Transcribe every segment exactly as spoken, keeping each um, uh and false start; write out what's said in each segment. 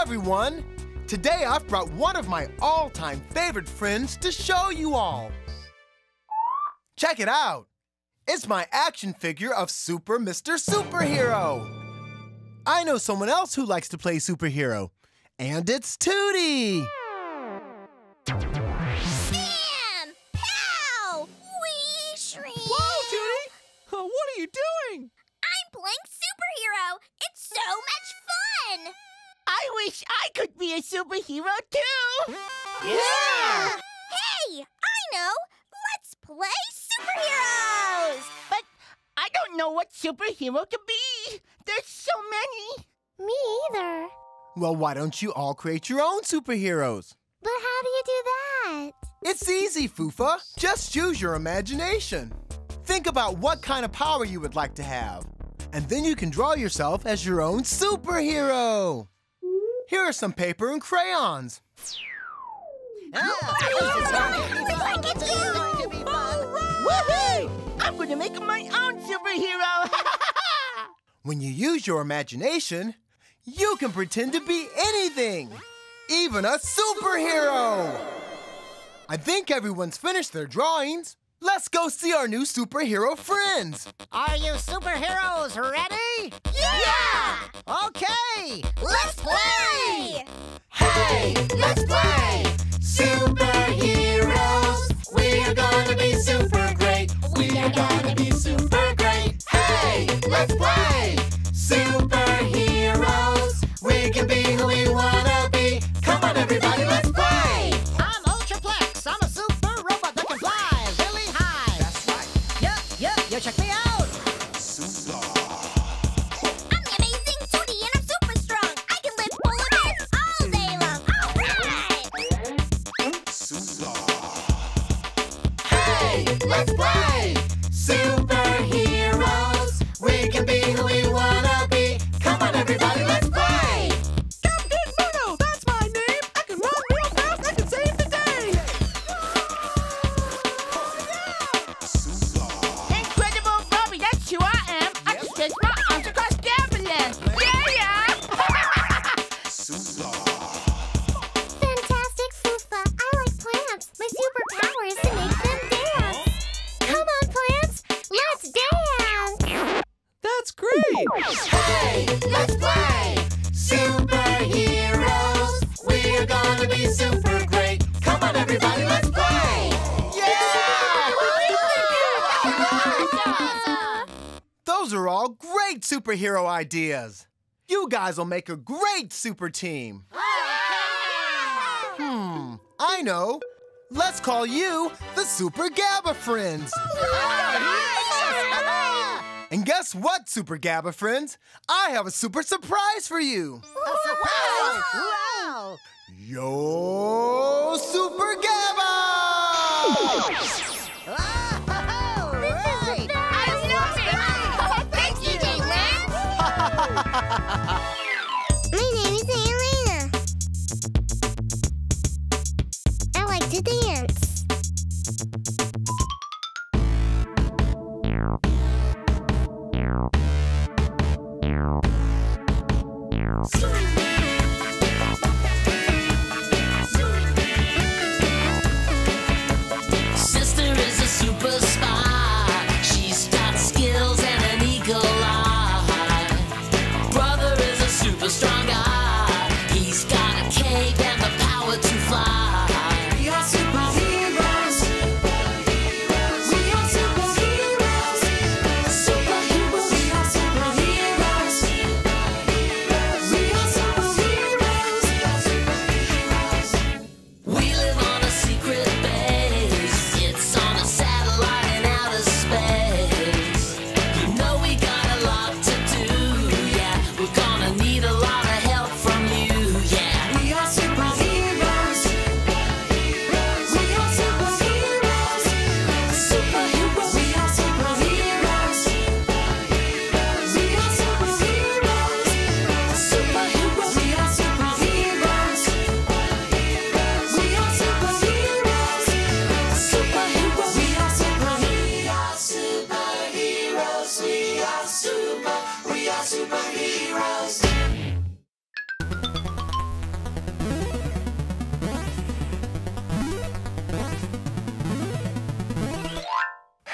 everyone! Today I've brought one of my all-time favorite friends to show you all. Check it out! It's my action figure of Super Mister Superhero. I know someone else who likes to play superhero, and it's Tootie! Bam! Pow! Wee shrink! Whoa, Tootie! Uh, what are you doing? I'm playing superhero! It's so much fun! I wish I could be a superhero too! Yeah! Hey! I know! Let's play superheroes! But I don't know what superhero to be. There's so many. Me either. Well, why don't you all create your own superheroes? But how do you do that? It's easy, Foofa. Just use your imagination. Think about what kind of power you would like to have. And then you can draw yourself as your own superhero. Here are some paper and crayons. Woohoo! I'm gonna make my own superhero! When you use your imagination, you can pretend to be anything, even a superhero. I think everyone's finished their drawings. Let's go see our new superhero friends. Are you superheroes ready? Yeah! Okay, Let's play! Hey, let's play! Superheroes, we are gonna be super great. We are gonna be super great. Hey, let's play! Superheroes, we can be who we wanna be. Come on, everybody, let's play! I'm Ultraplex. I'm a super robot that can fly really high. That's right. Yep, yep, you check me out. I'm the amazing Tootie and I'm super strong. I can lift polar bears all day long. All right! Hey, let's play! Superheroes, we can be who we wanna be. Come on, everybody, let's play! Captain Muno, that's my name. I can run real fast. I can save the day. Incredible Bobby, that's who I am. I can stretch my arms across the ambulance. Yeah, yeah! Fantastic, Foofa. I like plants. My superpower is to make them dance. Come on, plants. Let's dance. That's great. Hey, let's play! Superheroes, we are gonna be super great. Come on, everybody, let's play! Those are all great superhero ideas. You guys will make a great super team. Hmm, I know. Let's call you the Super Gabba Friends. And guess what, Super Gabba Friends? I have a super surprise for you. Wow! Yo, Super Gabba! Right. I love it. Thanks, D J Lance. My name is Elena. I like to dance. Sister is a super spy. She's got skills and an eagle eye. Brother is a super strong guy. He's got a cape and the power to fly. We are superheroes. We are superheroes. Superheroes. We are superheroes. We are superheroes. We live on a secret base. It's on a satellite in outer space. You know we got a lot to do, yeah. We're gonna need a lot of help.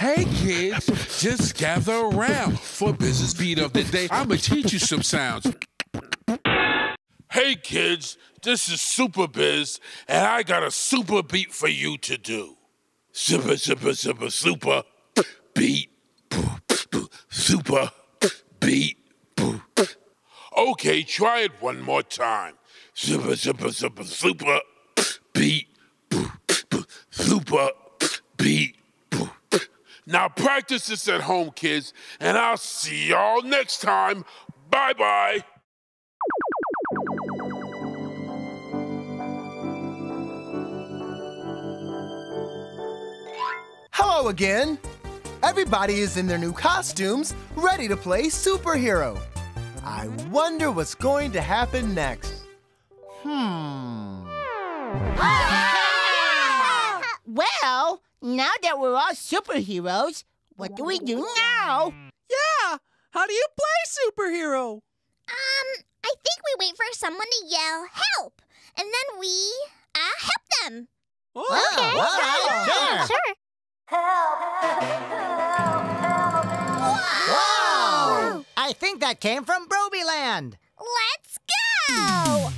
Hey kids, just gather around for Biz's beat of the day. I'ma teach you some sounds. Hey kids, this is Super Biz, and I got a super beat for you to do. Super, super, super, super beat. Super beat. Okay, try it one more time. Super, super, super, super beat. Super beat. Now practice this at home, kids, and I'll see y'all next time. Bye-bye. Hello again. Everybody is in their new costumes, ready to play superhero. I wonder what's going to happen next. Hmm. Well, now that we're all superheroes, what do we do now? Yeah! How do you play superhero? Um, I think we wait for someone to yell, help! And then we, uh, help them. Oh, Okay, all right, sure. Sure. Whoa! I think that came from Brobyland. Let's go!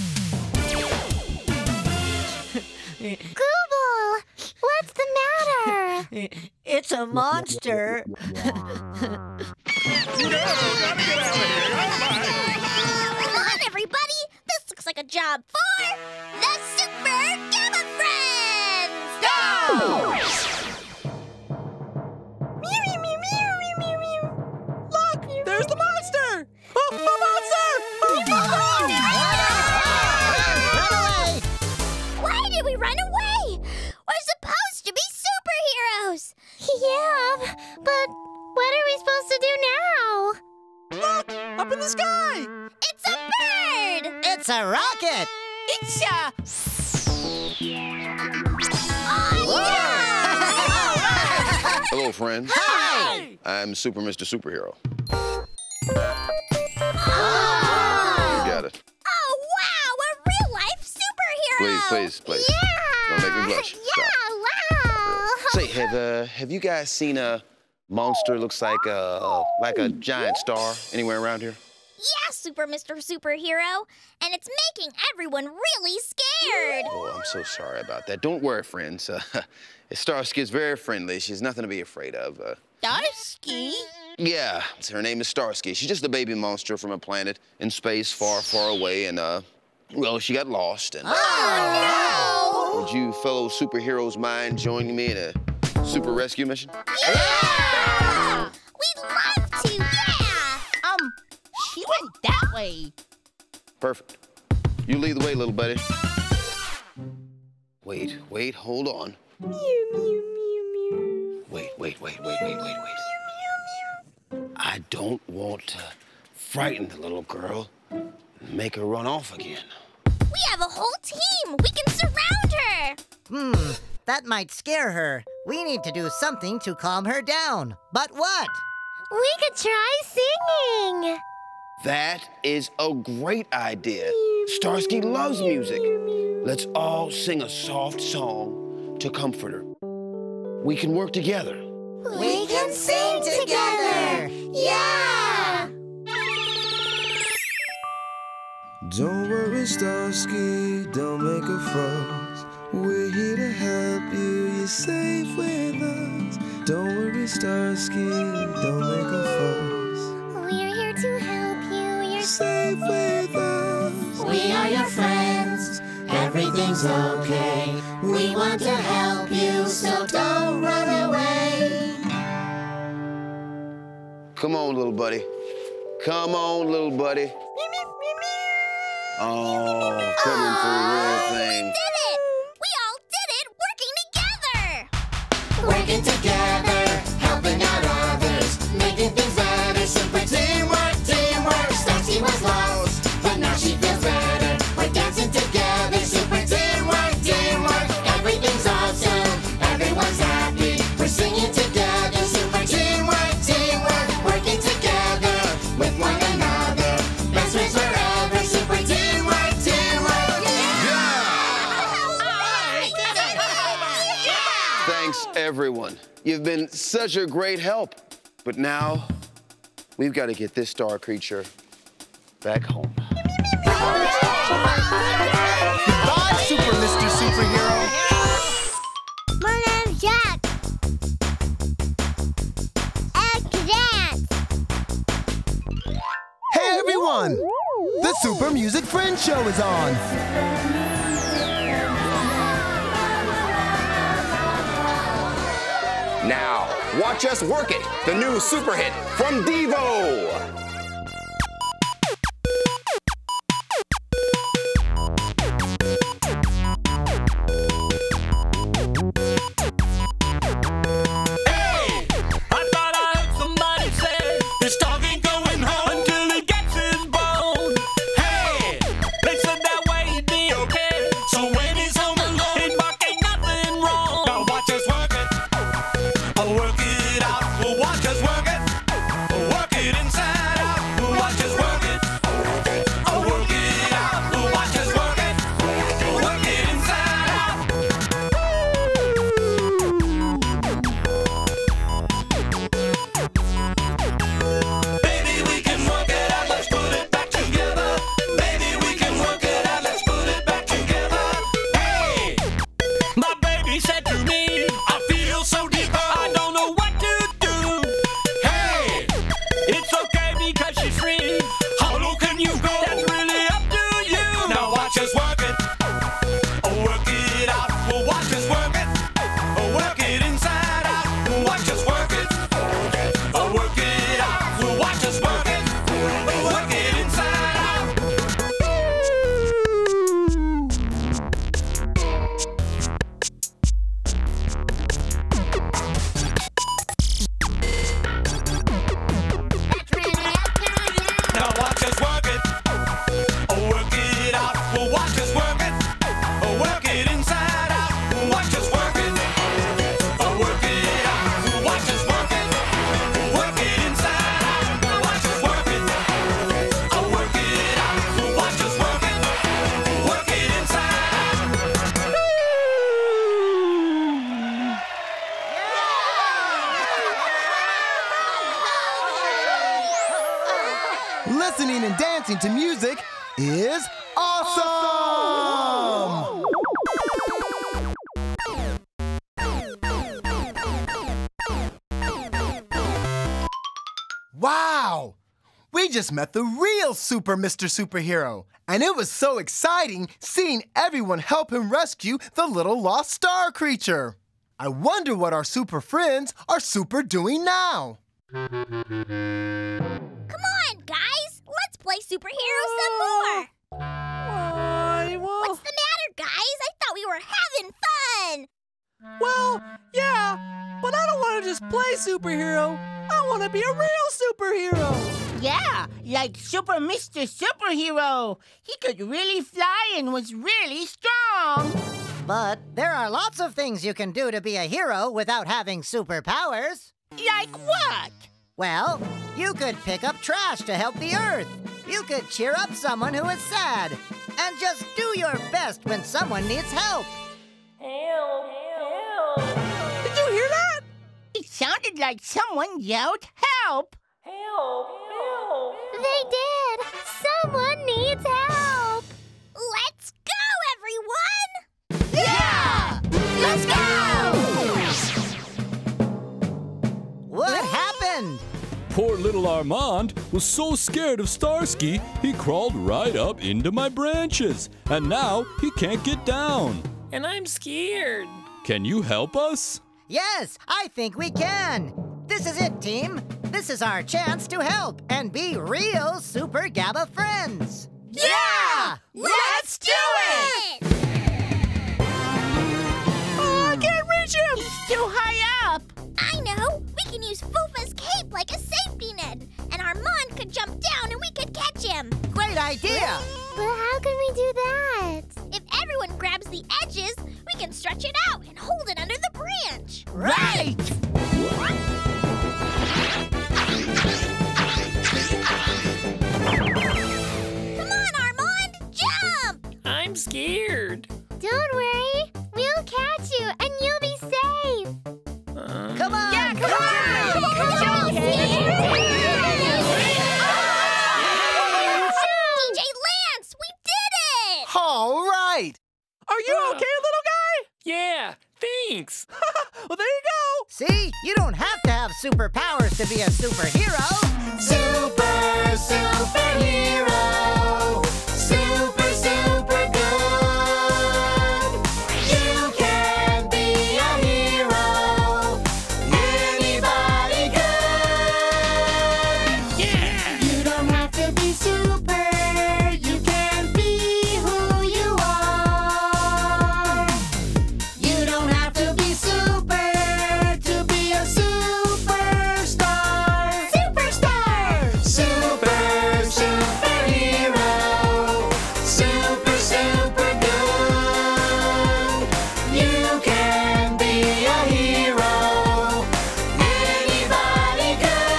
Google, what's the matter? It's a monster. Come on, everybody! This looks like a job for the Super Gamma Friends! Go! Look! There's the monster! Oh, the monster! Run away! Why did we run away? We're supposed to be superheroes! Yeah, but what are we supposed to do now? Look! Up in the sky! It's a bird! It's a rocket! It's a... Oh, yeah! Hello, friends. Hi! I'm Super Mister Superhero. Oh! You got it. Oh, wow! A real-life superhero! Please, please, please. Yeah! Don't make me blush. Yeah, wow! Say, have uh, have you guys seen a monster looks like a like a giant star anywhere around here? Yeah, Super Mister Superhero! And it's making everyone really scared! Oh, I'm so sorry about that. Don't worry, friends. Uh, Starsky is very friendly. She's nothing to be afraid of. Uh, Starsky? yeah, her name is Starsky. She's just a baby monster from a planet in space far, far away, and uh, well, she got lost. And uh, Oh, would you fellow superheroes mind joining me in a super rescue mission? Yeah! We'd love to, yeah! Um, she went that way. Perfect. You lead the way, little buddy. Wait, wait, hold on. Wait, wait, wait, wait, wait, wait, wait. I don't want to frighten the little girl and make her run off again. We have a whole team! We can surround her! Hmm, that might scare her. We need to do something to calm her down. But what? We could try singing! That is a great idea. Starsky loves music. Let's all sing a soft song to comfort her. We can work together. We can sing together! Yeah! Don't worry, Starsky, don't make a fuss. We're here to help you, you're safe with us. Don't worry, Starsky, don't make a fuss. We're here to help you, you're Safe with us. We are your friends. Everything's okay. We want to help you, so don't run away. Come on, little buddy. Come on, little buddy. Oh, coming for a real thing. We did it! We all did it working together! Working together, helping out others, making things better. Super teamwork, teamwork. Starsky was lost, but now she feels better. We're dancing together. Super teamwork, teamwork. Everything's awesome. Everyone's happy. We're singing together. Super teamwork, teamwork. Working together with one another. Best friends forever. Super teamwork, teamwork. Thanks, everyone. You've been such a great help. But now, we've got to get this star creature back home. Goodbye, Super Mister Superhero. My name's Jack. And dance. Hey, everyone! The Super Music Friends Show is on. Now, watch us work it, the new super hit from Devo. Listening and dancing to music is awesome! Wow! We just met the real Super Mister Superhero, and it was so exciting seeing everyone help him rescue the little lost star creature. I wonder what our super friends are super doing now. Come on, guys! Let's play superhero some more! Why, well... What's the matter, guys? I thought we were having fun! Well, yeah, but I don't want to just play superhero. I want to be a real superhero. Yeah, like Super Mister Superhero. He could really fly and was really strong. But there are lots of things you can do to be a hero without having superpowers. Like what? Well, you could pick up trash to help the Earth. You could cheer up someone who is sad. And just do your best when someone needs help. Help, help. Did you hear that? It sounded like someone yelled help. Help, help. They did! Someone needs help! Let's go, everyone! Yeah! Let's go! What happened? Poor little Armand was so scared of Starsky, he crawled right up into my branches. And now he can't get down. And I'm scared. Can you help us? Yes, I think we can. This is it, team. This is our chance to help and be real Super Gabba friends. Yeah! Let's do it! Oh, I can't reach him! He's too high up. I know! We can use Fufa's cape like a safety net, and Armand could jump down and we could catch him. Great idea! But how can we do that? If everyone grabs the edges, we can stretch it out and hold it under the branch. Right! Come on, Armand! Jump! I'm scared. Don't worry. We'll catch you and you'll be safe. you okay, little guy? Yeah, thanks. Well, there you go. See? You don't have to have superpowers to be a superhero. Super, superhero. Super, super good. You can be a hero. Anybody good. Yeah! You don't have to be super. You can be who you are. You don't have to be super to be a superstar. Superstar. Super, superhero. Super, super good. You can be a hero. Anybody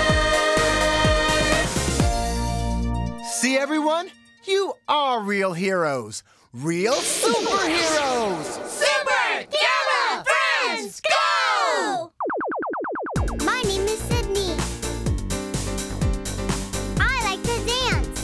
good. See, everyone? You are real heroes. Real superheroes! Superhero friends, go! My name is Sydney. I like to dance.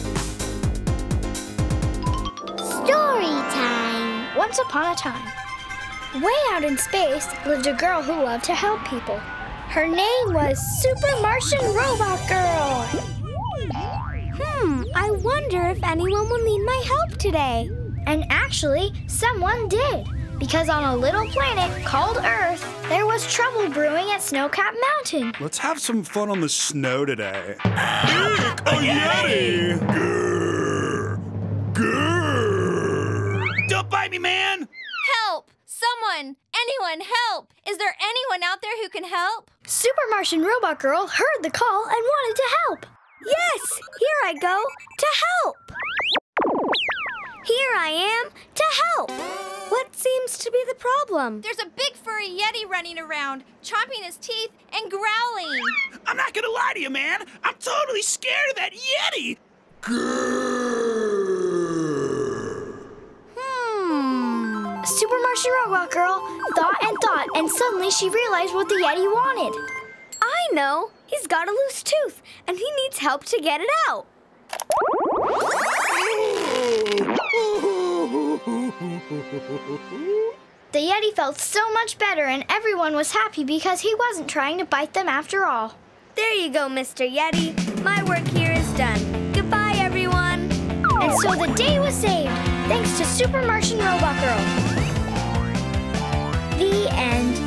Story time. Once upon a time, way out in space lived a girl who loved to help people. Her name was Super Martian Robot Girl. Hmm, I wonder if anyone will need my help today. And actually, someone did. Because on a little planet called Earth, there was trouble brewing at Snowcap Mountain. Let's have some fun on the snow today. Eek, a Yeti! Grrr, grrr. Don't bite me, man! Help! Someone! Anyone, help! Is there anyone out there who can help? Super Martian Robot Girl heard the call and wanted to help. Yes, here I go to help. Here I am to help. What seems to be the problem? There's a big furry Yeti running around, chomping his teeth and growling. I'm not gonna lie to you, man. I'm totally scared of that Yeti. Hmm. Super Martian Robot Girl thought and thought, and suddenly she realized what the Yeti wanted. I know. He's got a loose tooth, and he needs help to get it out. The Yeti felt so much better, and everyone was happy because he wasn't trying to bite them after all. There you go, Mister Yeti. My work here is done. Goodbye, everyone. And so the day was saved, thanks to Super Martian Robot Girl. The end.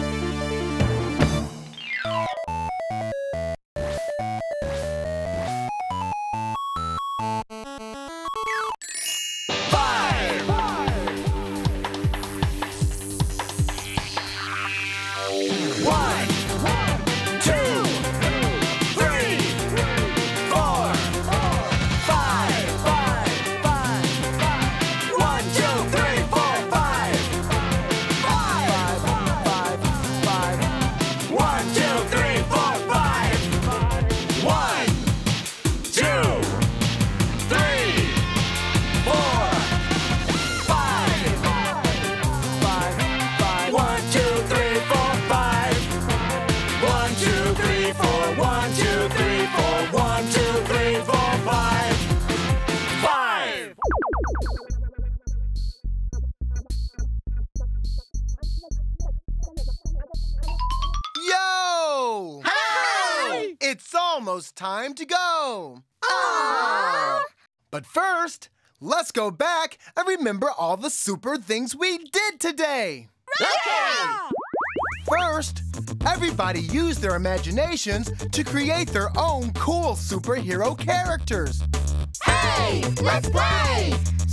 Yo! Hi! It's almost time to go. Aww! But first, let's go back and remember all the super things we did today. Okay! First, everybody used their imaginations to create their own cool superhero characters. Hey, let's play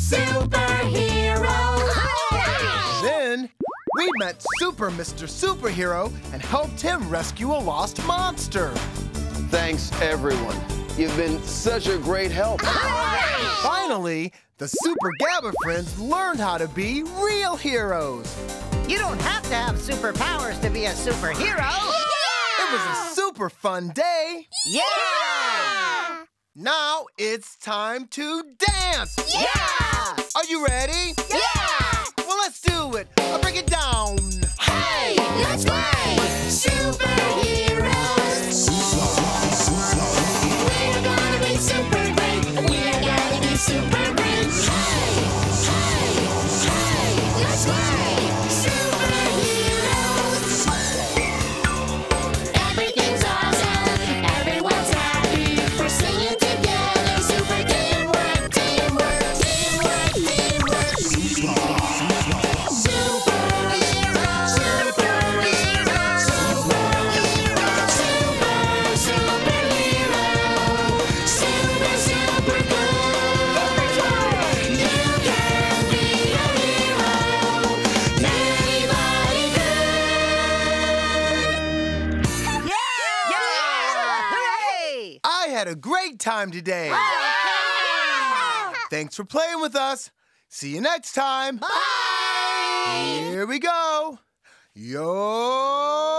Superhero! Then, we met Super Mister Superhero and helped him rescue a lost monster. Thanks, everyone. You've been such a great help. Finally, the Super Gabba friends learned how to be real heroes. You don't have to have superpowers to be a superhero. Yeah! It was a super fun day. Yeah! Now it's time to dance. Yeah! Are you ready? Yeah! Well, let's do it. I'll break it down. Hey, let's play Superheroes! We're gonna be super great. We're gonna be super great. Hey, hey, hey, let's play great time today. Thanks for playing with us. See you next time. Bye. Here we go. Yo!